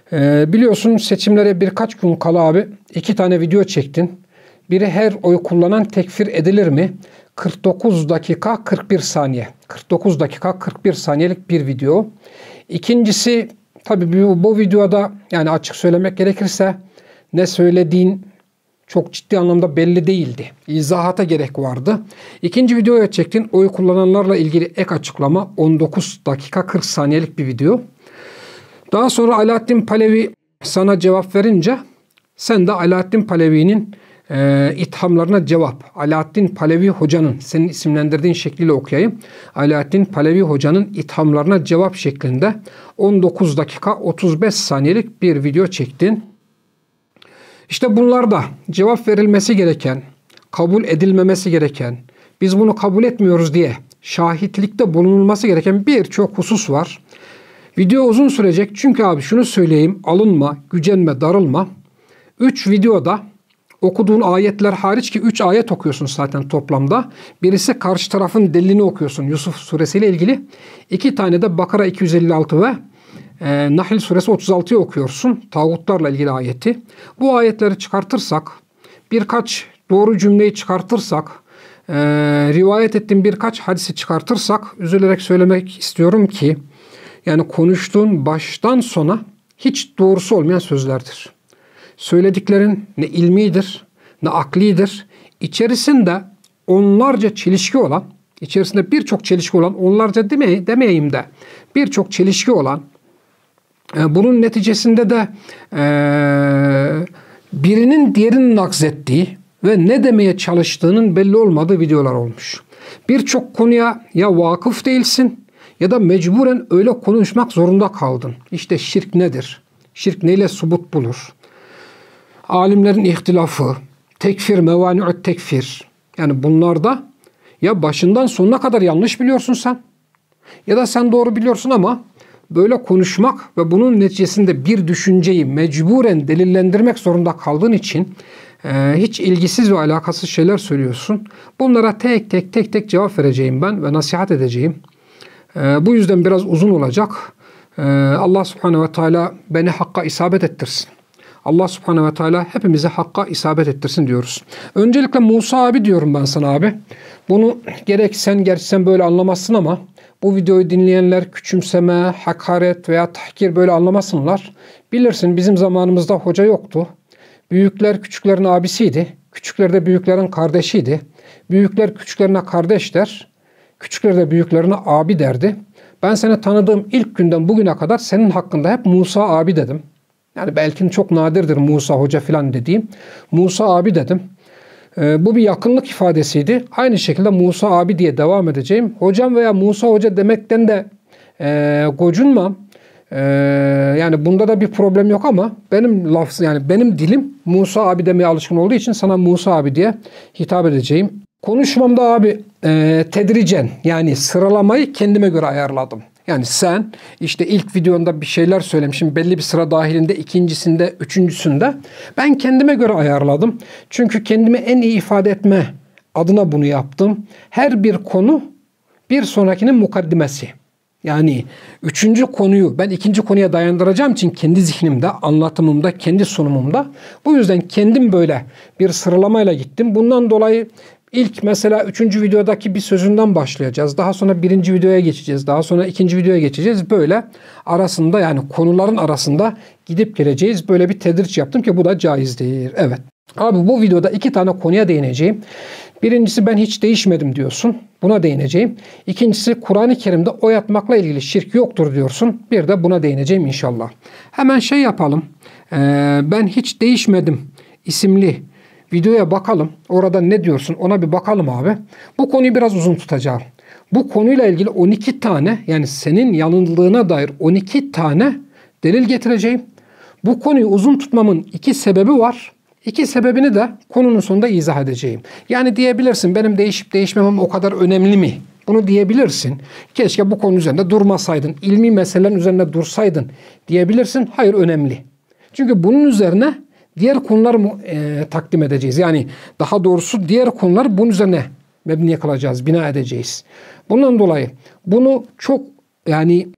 Biliyorsun seçimlere birkaç gün kala abi 2 tane video çektin. Biri her oy kullanan tekfir edilir mi? 49 dakika 41 saniye. 49 dakika 41 saniyelik bir video. İkincisi tabii bu videoda yani açık söylemek gerekirse ne söylediğin çok ciddi anlamda belli değildi. İzahata gerek vardı. İkinci videoya çektin. Oy kullananlarla ilgili ek açıklama 19 dakika 40 saniyelik bir video. Daha sonra Alaaddin Palevi sana cevap verince sen de Alaaddin Palevi'nin ithamlarına cevap. Alaaddin Palevi Hoca'nın senin isimlendirdiğin şekliyle okuyayım. Alaaddin Palevi Hoca'nın ithamlarına cevap şeklinde 19 dakika 35 saniyelik bir video çektin. İşte bunlarda cevap verilmesi gereken, kabul edilmemesi gereken, biz bunu kabul etmiyoruz diye şahitlikte bulunulması gereken birçok husus var. Video uzun sürecek çünkü abi şunu söyleyeyim, alınma, gücenme, darılma. 3 videoda okuduğun ayetler hariç ki 3 ayet okuyorsun zaten toplamda. Birisi karşı tarafın delilini okuyorsun Yusuf suresiyle ilgili. 2 tane de Bakara 256 ve Nahl suresi 36'yı okuyorsun. Tağutlarla ilgili ayeti. Bu ayetleri çıkartırsak, birkaç doğru cümleyi çıkartırsak, rivayet ettiğim birkaç hadisi çıkartırsak, üzülerek söylemek istiyorum ki, yani konuştuğun baştan sona hiç doğrusu olmayan sözlerdir. Söylediklerin ne ilmidir, ne aklidir. İçerisinde onlarca çelişki olan, içerisinde birçok çelişki olan, onlarca demeyeyim de birçok çelişki olan, bunun neticesinde de birinin diğerinin nakzettiği ve ne demeye çalıştığının belli olmadığı videolar olmuş. Birçok konuya ya vakıf değilsin ya da mecburen öyle konuşmak zorunda kaldın. İşte şirk nedir? Şirk neyle subut bulur? Alimlerin ihtilafı, tekfir, mevani'ut tekfir. Yani bunlarda ya başından sonuna kadar yanlış biliyorsun sen ya da sen doğru biliyorsun ama böyle konuşmak ve bunun neticesinde bir düşünceyi mecburen delillendirmek zorunda kaldığın için hiç ilgisiz ve alakasız şeyler söylüyorsun. Bunlara tek tek cevap vereceğim ben ve nasihat edeceğim. Bu yüzden biraz uzun olacak. Allah subhanehu ve teala beni hakka isabet ettirsin. Allah subhanehu ve teala hepimize hakka isabet ettirsin diyoruz. Öncelikle Musa abi diyorum ben sana abi. Bunu gerçi sen böyle anlamazsın ama bu videoyu dinleyenler küçümseme, hakaret veya tahkir böyle anlamasınlar. Bilirsin bizim zamanımızda hoca yoktu. Büyükler küçüklerin abisiydi. Küçükler de büyüklerin kardeşiydi. Büyükler küçüklerine kardeş der. Küçükler de büyüklerine abi derdi. Ben seni tanıdığım ilk günden bugüne kadar senin hakkında hep Musa abi dedim. Yani belki çok nadirdir Musa hoca falan dediğim. Musa abi dedim. Bu bir yakınlık ifadesiydi. Aynı şekilde Musa abi diye devam edeceğim. Hocam veya Musa hoca demekten de gocunmam. Yani bunda da bir problem yok ama benim dilim Musa abi demeye alışkın olduğu için sana Musa abi diye hitap edeceğim. Konuşmamda abi tedricen yani sıralamayı kendime göre ayarladım. Yani sen işte ilk videonda bir şeyler söylemişim belli bir sıra dahilinde, ikincisinde, üçüncüsünde ben kendime göre ayarladım. Çünkü kendimi en iyi ifade etme adına bunu yaptım. Her bir konu bir sonrakinin mukaddimesi. Yani üçüncü konuyu ben ikinci konuya dayandıracağım için kendi zihnimde, anlatımımda, kendi sunumumda. Bu yüzden kendim böyle bir sıralamayla gittim. Bundan dolayı İlk mesela 3. videodaki bir sözünden başlayacağız. Daha sonra 1. videoya geçeceğiz. Daha sonra 2. videoya geçeceğiz. Böyle arasında yani konuların arasında gidip geleceğiz. Böyle bir tedriç yaptım ki bu da caizdir. Evet. Abi bu videoda 2 tane konuya değineceğim. Birincisi ben hiç değişmedim diyorsun. Buna değineceğim. İkincisi Kur'an-ı Kerim'de oy atmakla ilgili şirk yoktur diyorsun. Bir de buna değineceğim inşallah. Hemen şey yapalım. Ben hiç değişmedim isimli videoya bakalım. Orada ne diyorsun? Ona bir bakalım abi. Bu konuyu biraz uzun tutacağım. Bu konuyla ilgili 12 tane yani senin yanıldığına dair 12 tane delil getireceğim. Bu konuyu uzun tutmamın 2 sebebi var. 2 sebebini de konunun sonunda izah edeceğim. Yani diyebilirsin benim değişip değişmemem o kadar önemli mi? Bunu diyebilirsin. Keşke bu konu üzerinde durmasaydın. İlmi meselelerin üzerinde dursaydın diyebilirsin. Hayır önemli. Çünkü bunun üzerine diğer konuları takdim edeceğiz. Yani daha doğrusu diğer konular bunun üzerine mebni kılacağız, bina edeceğiz. Bundan dolayı bunu çok yani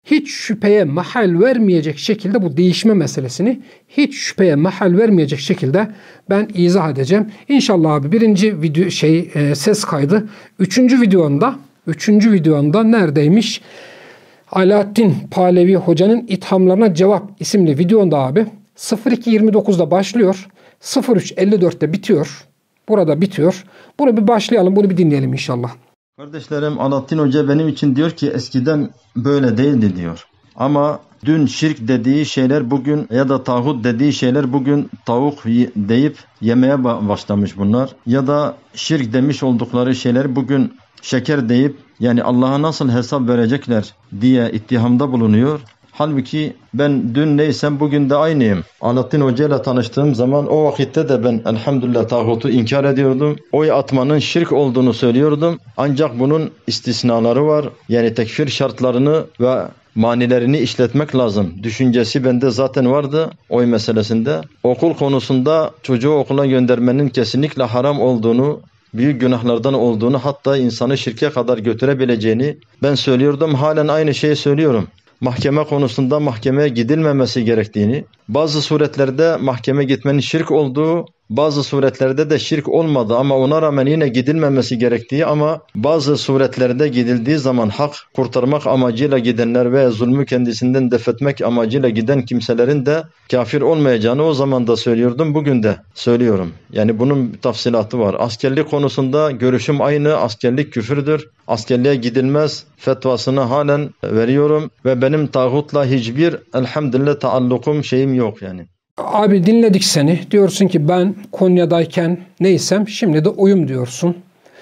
hiç şüpheye mahal vermeyecek şekilde bu değişme meselesini hiç şüpheye mahal vermeyecek şekilde ben izah edeceğim. İnşallah abi birinci video ses kaydı. Üçüncü videonda neredeymiş? Alaaddin Pahlevi Hoca'nın ithamlarına cevap isimli videonda abi 02.29'da başlıyor. 03.54'te bitiyor. Burada bitiyor. Bunu bir başlayalım. Bunu bir dinleyelim inşallah. Kardeşlerim, Alaaddin Hoca benim için diyor ki eskiden böyle değildi diyor. Ama dün şirk dediği şeyler bugün ya da tağut dediği şeyler bugün tavuk deyip yemeye başlamış bunlar. Ya da şirk demiş oldukları şeyler bugün şeker deyip yani Allah'a nasıl hesap verecekler diye ittihamda bulunuyor. Halbuki ben dün neysem bugün de aynıyım. Alaaddin Hoca ile tanıştığım zaman o vakitte de ben elhamdülillah tağutu inkar ediyordum. Oy atmanın şirk olduğunu söylüyordum. Ancak bunun istisnaları var. Yani tekfir şartlarını ve manilerini işletmek lazım. Düşüncesi bende zaten vardı oy meselesinde. Okul konusunda çocuğu okula göndermenin kesinlikle haram olduğunu, büyük günahlardan olduğunu, hatta insanı şirke kadar götürebileceğini ben söylüyordum. Halen aynı şeyi söylüyorum. Mahkeme konusunda mahkemeye gidilmemesi gerektiğini, bazı suretlerde mahkeme gitmenin şirk olduğu, bazı suretlerde de şirk olmadı ama ona rağmen yine gidilmemesi gerektiği, ama bazı suretlerde gidildiği zaman hak kurtarmak amacıyla gidenler ve zulmü kendisinden defetmek amacıyla giden kimselerin de kafir olmayacağını o zaman da söylüyordum, bugün de söylüyorum. Yani bunun bir tafsilatı var. Askerlik konusunda görüşüm aynı, askerlik küfürdür, askerliğe gidilmez fetvasını halen veriyorum ve benim tağutla hiçbir elhamdülillah taallukum şeyim yok yani. Abi dinledik seni. Diyorsun ki ben Konya'dayken neysem şimdi de oyum diyorsun.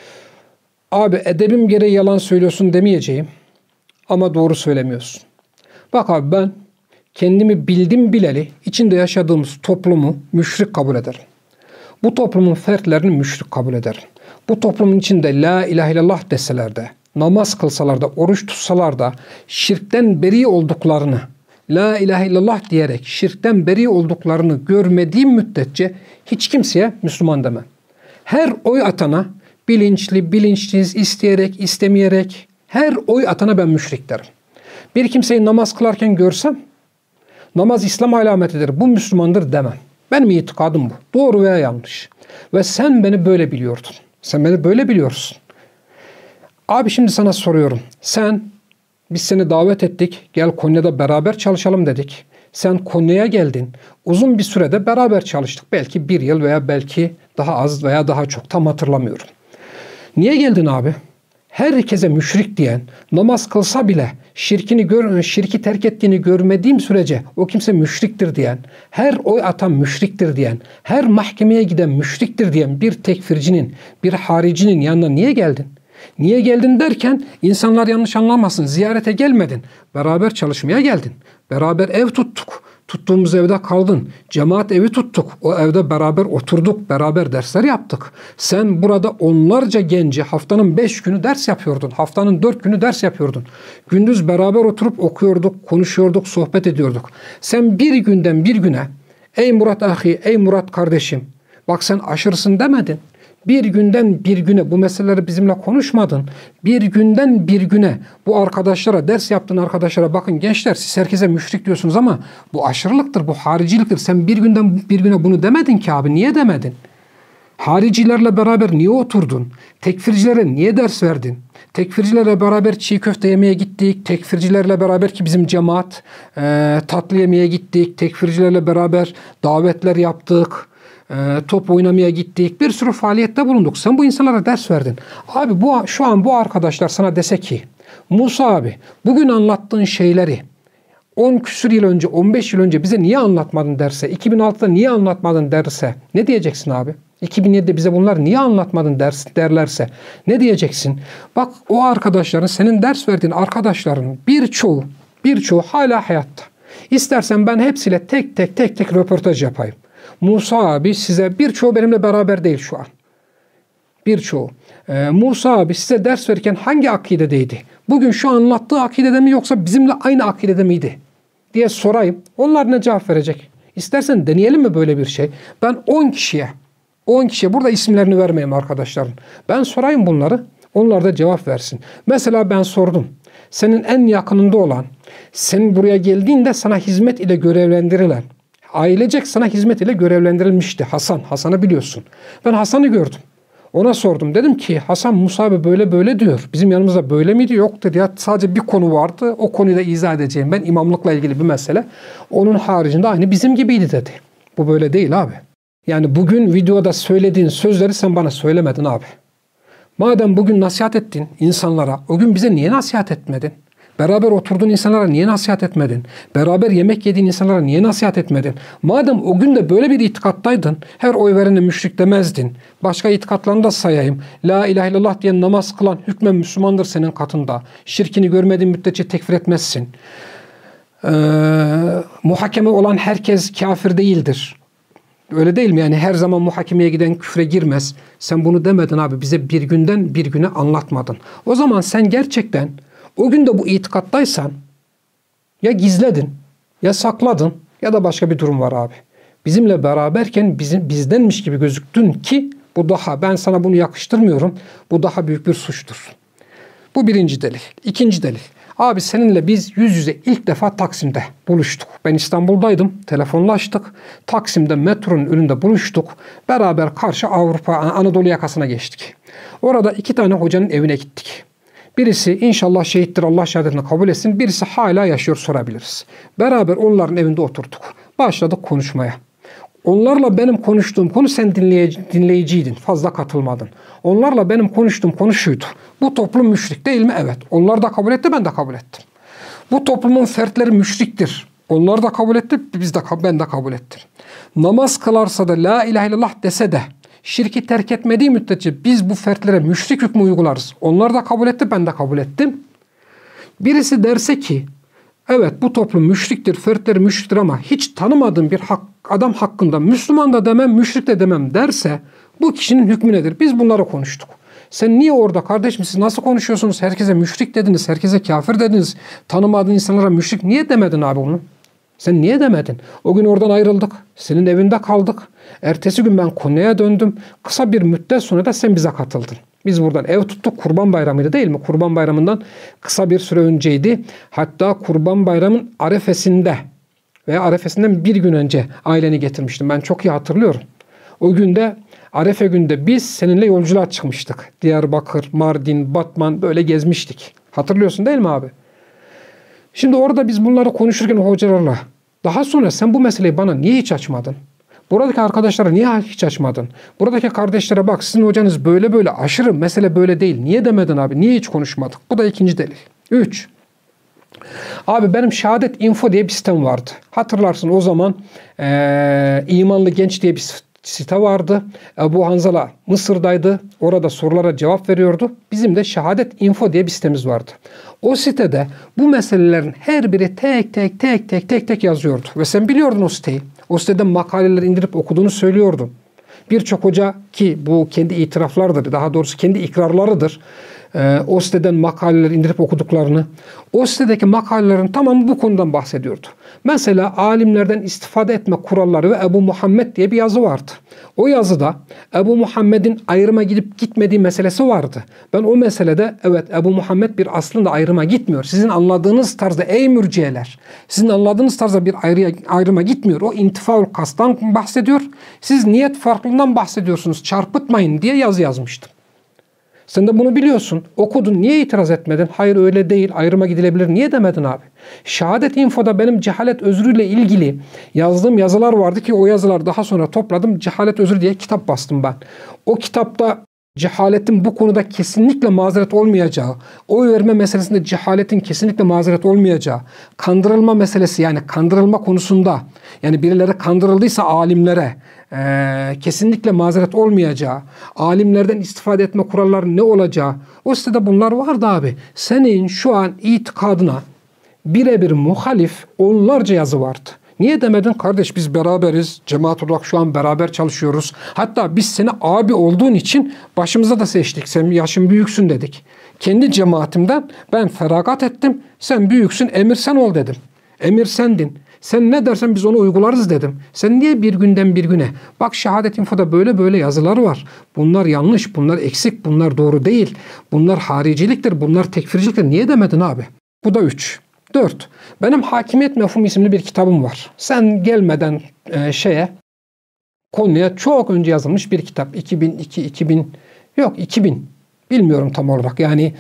Abi edebim gereği yalan söylüyorsun demeyeceğim. Ama doğru söylemiyorsun. Bak abi ben kendimi bildim bileli içinde yaşadığımız toplumu müşrik kabul ederim. Bu toplumun fertlerini müşrik kabul ederim. Bu toplumun içinde la ilahe illallah deseler de, namaz kılsalar da, oruç tutsalar da şirkten beri olduklarını, la ilahe illallah diyerek şirkten beri olduklarını görmediğim müddetçe hiç kimseye Müslüman demem. Her oy atana bilinçli, bilinçsiz, isteyerek, istemeyerek her oy atana ben müşrik derim. Bir kimseyi namaz kılarken görsem namaz İslam alametidir, bu Müslümandır demem. Benim itikadım bu. Doğru veya yanlış. Ve sen beni böyle biliyordun. Sen beni böyle biliyorsun. Abi şimdi sana soruyorum. Biz seni davet ettik. Gel Konya'da beraber çalışalım dedik. Sen Konya'ya geldin. Uzun bir sürede beraber çalıştık. Belki bir yıl veya belki daha az veya daha çok. Tam hatırlamıyorum. Niye geldin abi? Herkese müşrik diyen, namaz kılsa bile şirki terk ettiğini görmediğim sürece o kimse müşriktir diyen, her oy atan müşriktir diyen, her mahkemeye giden müşriktir diyen bir tekfircinin, bir haricinin yanına niye geldin? Niye geldin derken insanlar yanlış anlamasın. Ziyarete gelmedin. Beraber çalışmaya geldin. Beraber ev tuttuk. Tuttuğumuz evde kaldın. Cemaat evi tuttuk. O evde beraber oturduk. Beraber dersler yaptık. Sen burada onlarca genci haftanın 5 günü ders yapıyordun. Haftanın 4 günü ders yapıyordun. Gündüz beraber oturup okuyorduk, konuşuyorduk, sohbet ediyorduk. Sen bir günden bir güne ey Murat ahi, ey Murat kardeşim, bak sen aşırısın demedin. Bir günden bir güne bu meseleleri bizimle konuşmadın. Bir günden bir güne bu arkadaşlara, ders yaptığın arkadaşlara, bakın gençler siz herkese müşrik diyorsunuz ama bu aşırılıktır, bu hariciliktir. Sen bir günden bir güne bunu demedin ki abi. Niye demedin? Haricilerle beraber niye oturdun? Tekfircilere niye ders verdin? Tekfircilerle beraber çiğ köfte yemeye gittik. Tekfircilerle beraber ki bizim cemaat tatlı yemeye gittik. Tekfircilerle beraber davetler yaptık. Top oynamaya gittik. Bir sürü faaliyette bulunduk. Sen bu insanlara ders verdin. Abi şu an bu arkadaşlar sana dese ki Musa abi bugün anlattığın şeyleri 10 küsur yıl önce, 15 yıl önce bize niye anlatmadın derse, 2006'da niye anlatmadın derse ne diyeceksin abi? 2007'de bize bunlar niye anlatmadın derlerse ne diyeceksin? Bak o arkadaşların, senin ders verdiğin arkadaşların birçoğu hala hayatta. İstersen ben hepsiyle tek tek röportaj yapayım. Musa abi size, birçoğu benimle beraber değil şu an. Birçoğu. Musa abi size ders verirken hangi akidedeydi? Bugün şu anlattığı akidede mi yoksa bizimle aynı akidede miydi? Diye sorayım. Onlar ne cevap verecek? İstersen deneyelim mi böyle bir şey? Ben 10 kişiye burada isimlerini vermeyeyim arkadaşların. Ben sorayım bunları. Onlar da cevap versin. Mesela ben sordum. Senin en yakınında olan, Sen buraya geldiğinde sana hizmet ile görevlendirilen, ailecek sana hizmet ile görevlendirilmişti Hasan. Hasan'ı biliyorsun. Ben Hasan'ı gördüm. Ona sordum. Dedim ki Hasan Musa abi böyle böyle diyor. Bizim yanımızda böyle miydi? Yok dedi ya, sadece bir konu vardı. O konuyu da izah edeceğim ben. İmamlıkla ilgili bir mesele. Onun haricinde aynı bizim gibiydi dedi. Bu böyle değil abi. Yani bugün videoda söylediğin sözleri sen bana söylemedin abi. Madem bugün nasihat ettin insanlara, o gün bize niye nasihat etmedin? Beraber oturduğun insanlara niye nasihat etmedin? Beraber yemek yediğin insanlara niye nasihat etmedin? Madem o gün de böyle bir itikattaydın, her oy verene müşrik demezdin. Başka itikatlarını da sayayım. La ilahe illallah diye namaz kılan hükmen Müslümandır senin katında. Şirkini görmediğin müddetçe tekfir etmezsin. Muhakeme olan herkes kafir değildir. Öyle değil mi? Yani her zaman muhakemeye giden küfre girmez. Sen bunu demedin abi. Bize bir günden bir güne anlatmadın. O zaman sen gerçekten o gün de bu itikattaysan ya gizledin, ya sakladın ya da başka bir durum var abi. Bizimle beraberken bizdenmiş gibi gözüktün ki bu daha, ben sana bunu yakıştırmıyorum. Bu daha büyük bir suçtur. Bu birinci delil. İkinci delil. Abi seninle biz yüz yüze ilk defa Taksim'de buluştuk. Ben İstanbul'daydım. Telefonlaştık. Taksim'de metronun önünde buluştuk. Beraber karşı Avrupa, Anadolu yakasına geçtik. Orada 2 tane hocanın evine gittik. Birisi inşallah şehittir, Allah şehadetini kabul etsin. Birisi hala yaşıyor, sorabiliriz. Beraber onların evinde oturduk. Başladık konuşmaya. Onlarla benim konuştuğum konu, sen dinleyiciydin. Fazla katılmadın. Onlarla benim konuştuğum konu şuydu. Bu toplum müşrik değil mi? Evet. Onlar da kabul etti, ben de kabul ettim. Bu toplumun fertleri müşriktir. Onlar da kabul etti, ben de kabul ettim. Namaz kılarsa da la ilahe illallah dese de şirki terk etmediği müddetçe biz bu fertlere müşrik hükmü uygularız. Onlar da kabul etti, ben de kabul ettim. Birisi derse ki evet bu toplum müşriktir, fertleri müşriktir ama hiç tanımadığım bir adam hakkında Müslüman da demem, müşrik de demem derse bu kişinin hükmü nedir? Biz bunları konuştuk. Sen niye orada kardeşim, siz nasıl konuşuyorsunuz? Herkese müşrik dediniz, herkese kafir dediniz. Tanımadığın insanlara müşrik niye demedin abi bunu? Sen niye demedin? O gün oradan ayrıldık. Senin evinde kaldık. Ertesi gün ben Konya'ya döndüm. Kısa bir müddet sonra da sen bize katıldın. Biz buradan ev tuttuk. Kurban Bayramı'ydı değil mi? Kurban Bayramı'ndan kısa bir süre önceydi. Hatta Kurban Bayramı'nın arefesinde veya arefesinden bir gün önce aileni getirmiştim. Ben çok iyi hatırlıyorum. O günde Arefe günde biz seninle yolculuğa çıkmıştık. Diyarbakır, Mardin, Batman böyle gezmiştik. Hatırlıyorsun değil mi abi? Şimdi orada biz bunları konuşurken hocalarla daha sonra sen bu meseleyi bana niye hiç açmadın? Buradaki arkadaşlara niye hiç açmadın? Buradaki kardeşlere bak sizin hocanız böyle böyle aşırı, mesele böyle değil. Niye demedin abi? Niye hiç konuşmadık? Bu da ikinci delil. 3. Abi benim Şehadet Info diye bir sitem vardı. Hatırlarsın o zaman İmanlı Genç diye bir site vardı. Ebu Hanzala Mısır'daydı. Orada sorulara cevap veriyordu. Bizim de Şehadet Info diye bir sitemiz vardı. O sitede bu meselelerin her biri tek tek yazıyordu. Ve sen biliyordun o siteyi. O siteden makaleleri indirip okuduğunu söylüyordun. Birçok hoca ki bu kendi itiraflarıdır, daha doğrusu kendi ikrarlarıdır. O siteden makaleler indirip okuduklarını, o sitedeki makalelerin tamamı bu konudan bahsediyordu. Mesela alimlerden istifade etme kuralları ve Ebu Muhammed diye bir yazı vardı. O yazıda Ebu Muhammed'in ayrıma gidip gitmediği meselesi vardı. Ben o meselede evet Ebu Muhammed bir aslında ayrıma gitmiyor. Sizin anladığınız tarzda ey mürciyeler, sizin anladığınız tarzda bir ayrıma gitmiyor. O intifaul kastan bahsediyor. Siz niyet farklılığından bahsediyorsunuz. Çarpıtmayın diye yazı yazmıştım. Sen de bunu biliyorsun. Okudun. Niye itiraz etmedin? Hayır öyle değil. Ayrıma gidilebilir. Niye demedin abi? Şehadet Info'da benim cehalet özrüyle ilgili yazdığım yazılar vardı ki o yazılar daha sonra topladım. Cehalet özrü diye kitap bastım ben. O kitapta cehaletin bu konuda kesinlikle mazeret olmayacağı, oy verme meselesinde cehaletin kesinlikle mazeret olmayacağı, kandırılma meselesi yani kandırılma konusunda yani birileri kandırıldıysa alimlere kesinlikle mazeret olmayacağı, alimlerden istifade etme kuralları ne olacağı, o sitede bunlar vardı abi. Senin şu an itikadına birebir muhalif onlarca yazı vardı. Niye demedin kardeş biz beraberiz, cemaat olarak şu an beraber çalışıyoruz. Hatta biz seni abi olduğun için başımıza da seçtik. Sen yaşın büyüksün dedik. Kendi cemaatimden ben feragat ettim. Sen büyüksün, emir sen ol dedim. Emir sendin. Sen ne dersen biz onu uygularız dedim. Sen niye bir günden bir güne? Bak Şehadet Info'da böyle böyle yazılar var. Bunlar yanlış, bunlar eksik, bunlar doğru değil. Bunlar hariciliktir, bunlar tekfirciliktir. Niye demedin abi? Bu da 3. 4. Benim Hakimiyet Mefhumu isimli bir kitabım var. Sen gelmeden konuya çok önce yazılmış bir kitap. 2000 bilmiyorum tam olarak. Yani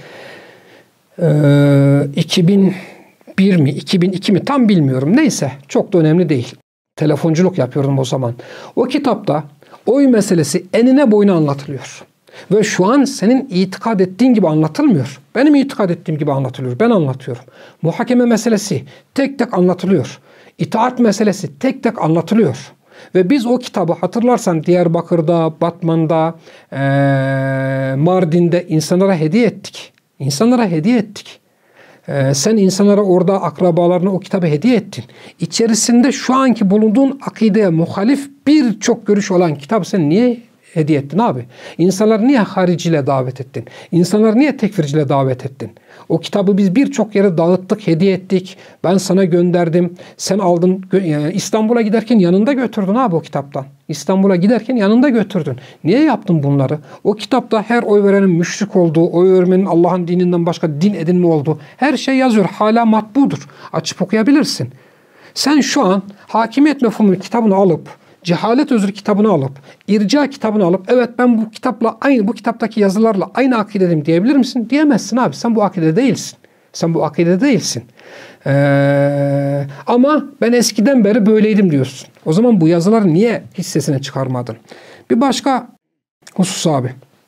2001 mi 2002 mi tam bilmiyorum. Neyse çok da önemli değil. Telefonculuk yapıyordum o zaman. O kitapta oy meselesi enine boyuna anlatılıyor. Ve şu an senin itikad ettiğin gibi anlatılmıyor. Benim itikad ettiğim gibi anlatılıyor. Ben anlatıyorum. Muhakeme meselesi tek tek anlatılıyor. İtaat meselesi tek tek anlatılıyor. Ve biz o kitabı hatırlarsan Diyarbakır'da, Batman'da, Mardin'de insanlara hediye ettik. İnsanlara hediye ettik. Sen insanlara orada akrabalarına o kitabı hediye ettin. İçerisinde şu anki bulunduğun akideye muhalif birçok görüş olan kitabı sen niye hediye ettin abi? İnsanlar niye hariciyle davet ettin? İnsanlar niye tekfirciyle davet ettin? O kitabı biz birçok yere dağıttık, hediye ettik. Ben sana gönderdim. Sen aldın. İstanbul'a giderken yanında götürdün abi o kitaptan. İstanbul'a giderken yanında götürdün. Niye yaptın bunları? O kitapta her oy verenin müşrik olduğu, oy vermenin Allah'ın dininden başka din edinme olduğu her şey yazıyor. Hala matbudur. Açıp okuyabilirsin. Sen şu an Hakimiyet Mefhumu kitabını alıp, Cehalet Özrü kitabını alıp, İrca kitabını alıp, evet ben bu kitapla aynı, bu kitaptaki yazılarla aynı akidedeyim diyebilir misin? Diyemezsin abi. Sen bu akide değilsin. Sen bu akide değilsin. Ama ben eskiden beri böyleydim diyorsun. O zaman bu yazıları niye hissesine çıkarmadın? Bir başka husus abi.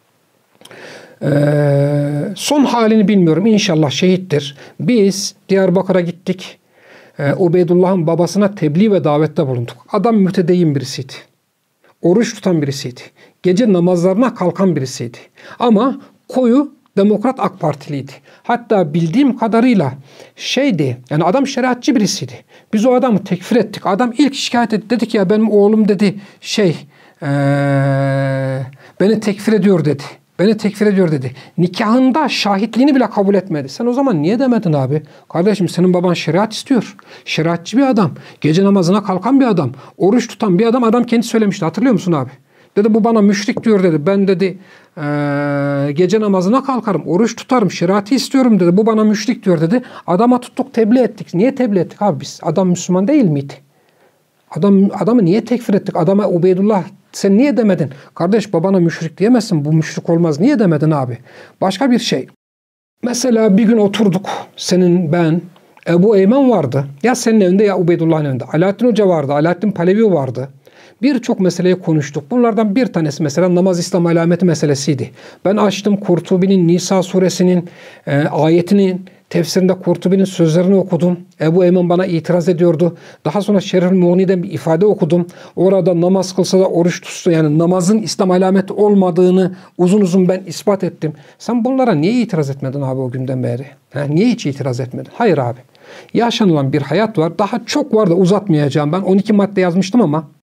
Son halini bilmiyorum. İnşallah şehittir. Biz Diyarbakır'a gittik. Ubeydullah'ın babasına tebliğ ve davette bulunduk. Adam mütedeyyin birisiydi. Oruç tutan birisiydi. Gece namazlarına kalkan birisiydi. Ama koyu Demokrat AK Partiliydi. Hatta bildiğim kadarıyla yani adam şeriatçı birisiydi. Biz o adamı tekfir ettik. Adam ilk şikayet etti. Dedi ki ya benim oğlum dedi beni tekfir ediyor dedi. Beni tekfir ediyor dedi. Nikahında şahitliğini bile kabul etmedi. Sen o zaman niye demedin abi? Kardeşim senin baban şeriat istiyor. Şeriatçı bir adam. Gece namazına kalkan bir adam. Oruç tutan bir adam. Adam kendi söylemişti. Hatırlıyor musun abi? Dedi bu bana müşrik diyor dedi. Ben dedi gece namazına kalkarım. Oruç tutarım. Şeriatı istiyorum dedi. Bu bana müşrik diyor dedi. Adama tuttuk tebliğ ettik. Niye tebliğ ettik abi biz? Adam Müslüman değil miydi? Adamı niye tekfir ettik? Adama Ubeydullah sen niye demedin? Kardeş babana müşrik diyemezsin. Bu müşrik olmaz. Niye demedin abi? Başka bir şey. Mesela bir gün oturduk. Senin, ben, Ebu Eymen vardı. Ya senin evinde ya Ubeydullah'ın evinde. Alaaddin Hoca vardı. Alaaddin Palevi vardı. Birçok meseleyi konuştuk. Bunlardan bir tanesi mesela namaz İslam alameti meselesiydi. Ben açtım Kurtubi'nin Nisa suresinin ayetinin tefsirinde Kurtubi'nin sözlerini okudum. Ebu Eymen bana itiraz ediyordu. Daha sonra Şerhül Muğni'den bir ifade okudum. Orada namaz kılsa da oruç tutsa yani namazın İslam alameti olmadığını uzun uzun ben ispat ettim. Sen bunlara niye itiraz etmedin abi o günden beri? Niye hiç itiraz etmedin? Hayır abi. Yaşanılan bir hayat var. Daha çok var da uzatmayacağım. Ben 12 madde yazmıştım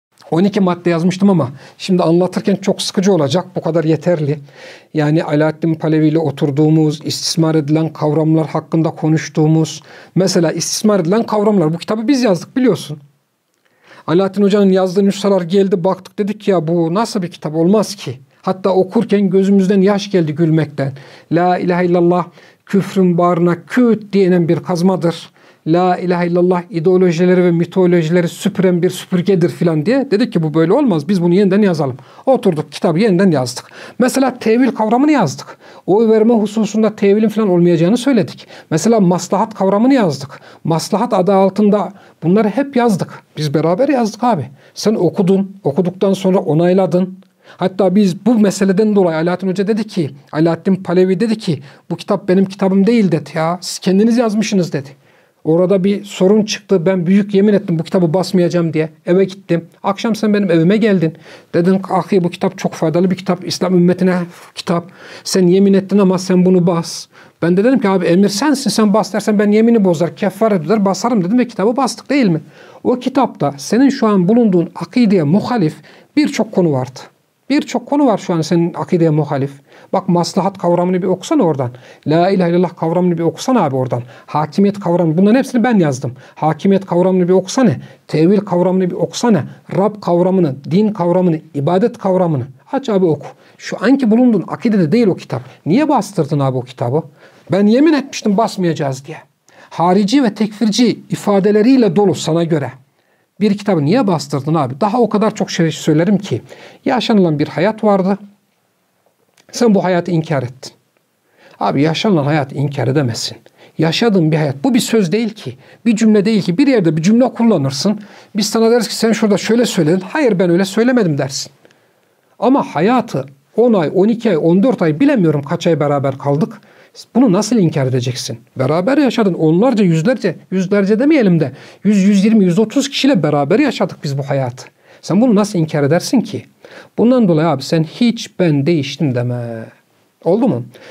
ama şimdi anlatırken çok sıkıcı olacak. Bu kadar yeterli. Yani Alaaddin Palevi ile oturduğumuz, istismar edilen kavramlar hakkında konuştuğumuz, mesela istismar edilen kavramlar. Bu kitabı biz yazdık biliyorsun. Alaaddin Hoca'nın yazdığı nüshalar geldi baktık dedik ya bu nasıl bir kitap olmaz ki. Hatta okurken gözümüzden yaş geldi gülmekten. La ilahe illallah küfrün bağrına küt diyenen bir kazmadır. La ilahe illallah ideolojileri ve mitolojileri süpüren bir süpürgedir filan diye. Dedik ki bu böyle olmaz. Biz bunu yeniden yazalım. Oturduk kitabı yeniden yazdık. Mesela tevil kavramını yazdık. Oy verme hususunda tevilin filan olmayacağını söyledik. Mesela maslahat kavramını yazdık. Maslahat adı altında bunları hep yazdık. Biz beraber yazdık abi. Sen okudun. Okuduktan sonra onayladın. Hatta biz bu meseleden dolayı Alaaddin Hoca dedi ki, Alaaddin Palevi dedi ki bu kitap benim kitabım değil dedi ya. Siz kendiniz yazmışsınız dedi. Orada bir sorun çıktı. Ben büyük yemin ettim bu kitabı basmayacağım diye. Eve gittim. Akşam sen benim evime geldin. Dedin ahi bu kitap çok faydalı bir kitap. İslam ümmetine kitap. Sen yemin ettin ama sen bunu bas. Ben de dedim ki abi emir sensin. Sen bas dersen ben yemini bozar. Kefaret eder basarım dedim ve kitabı bastık değil mi? O kitapta senin şu an bulunduğun akideye muhalif birçok konu vardı. Birçok konu var şu an senin akideye muhalif. Bak maslahat kavramını bir okusana oradan. La ilahe illallah kavramını bir okusana abi oradan. Hakimiyet kavramını bunların hepsini ben yazdım. Hakimiyet kavramını bir okusana. Tevil kavramını bir okusana. Rab kavramını, din kavramını, ibadet kavramını. Aç abi oku. Şu anki bulunduğun akidede değil o kitap. Niye bastırdın abi o kitabı? Ben yemin etmiştim basmayacağız diye. harici ve tekfirci ifadeleriyle dolu sana göre. Bir kitabı niye bastırdın abi? Daha o kadar çok şey söylerim ki. Yaşanılan bir hayat vardı. Sen bu hayatı inkar ettin. Abi yaşanılan hayatı inkar edemezsin. Yaşadığın bir hayat. Bu bir söz değil ki. Bir cümle değil ki. Bir yerde bir cümle kullanırsın. Biz sana deriz ki sen şurada şöyle söyledin. Hayır ben öyle söylemedim dersin. Ama hayatı 10 ay, 12 ay, 14 ay bilemiyorum kaç ay beraber kaldık. Bunu nasıl inkar edeceksin? Beraber yaşadın. Onlarca, yüzlerce demeyelim de 100, 120, 130 kişiyle beraber yaşadık biz bu hayatı. Sen bunu nasıl inkar edersin ki? Bundan dolayı abi sen hiç ben değiştim deme. Oldu mu?